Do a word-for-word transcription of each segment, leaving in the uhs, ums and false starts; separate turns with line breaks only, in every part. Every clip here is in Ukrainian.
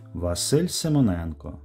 Василь Симоненко.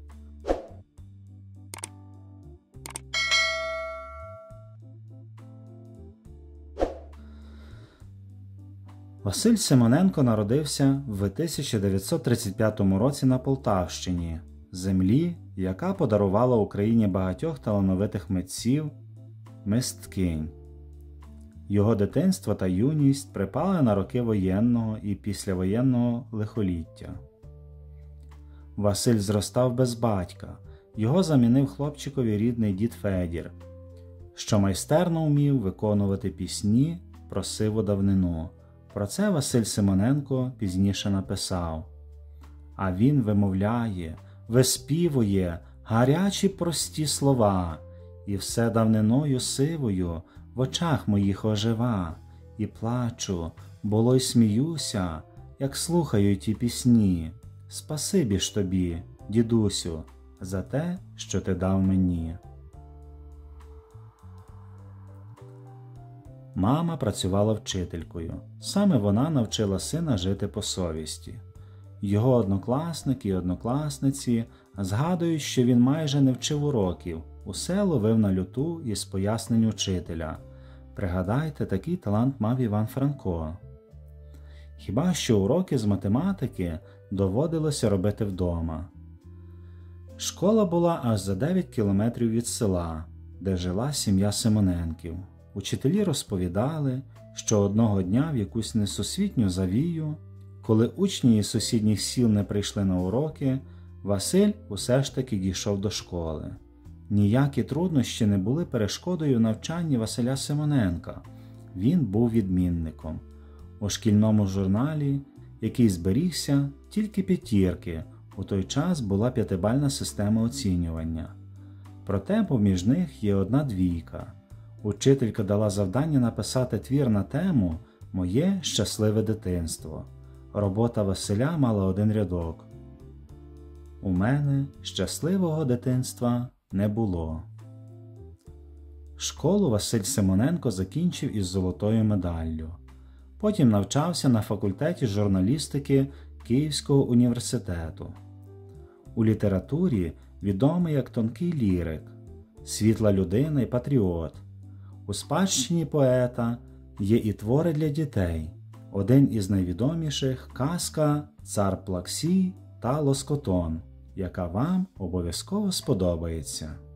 Василь Симоненко народився в тисяча дев'ятсот тридцять п'ятому році на Полтавщині, землі, яка подарувала Україні багатьох талановитих митців, мисткинь. Його дитинство та юність припали на роки воєнного і післявоєнного лихоліття. Василь зростав без батька, його замінив хлопчикові рідний дід Федір, що майстерно вмів виконувати пісні про сиву давнину. Про це Василь Симоненко пізніше написав: «А він вимовляє, виспівує гарячі прості слова, і все давниною сивою в очах моїх ожива, і плачу, було й сміюся, як слухаю ті пісні. Спасибі ж тобі, дідусю, за те, що ти дав мені». Мама працювала вчителькою. Саме вона навчила сина жити по совісті. Його однокласники і однокласниці згадують, що він майже не вчив уроків, усе ловив на люту із пояснень учителя. Пригадайте, такий талант мав Іван Франко. Хіба що уроки з математики доводилося робити вдома. Школа була аж за дев'ять кілометрів від села, де жила сім'я Симоненків. Учителі розповідали, що одного дня в якусь несусвітню завію, коли учні із сусідніх сіл не прийшли на уроки, Василь усе ж таки дійшов до школи. Ніякі труднощі не були перешкодою в навчанні Василя Симоненка. Він був відмінником. У шкільному журналі, який зберігся, тільки п'ятірки, у той час була п'ятибальна система оцінювання. Проте поміж них є одна двійка. Учителька дала завдання написати твір на тему «Моє щасливе дитинство». Робота Василя мала один рядок: «У мене щасливого дитинства не було». Школу Василь Симоненко закінчив із золотою медаллю. Потім навчався на факультеті журналістики Київського університету. У літературі відомий як тонкий лірик, світла людина і патріот. У спадщині поета є і твори для дітей. Один із найвідоміших – казка «Цар Плаксій та Лоскотон», яка вам обов'язково сподобається.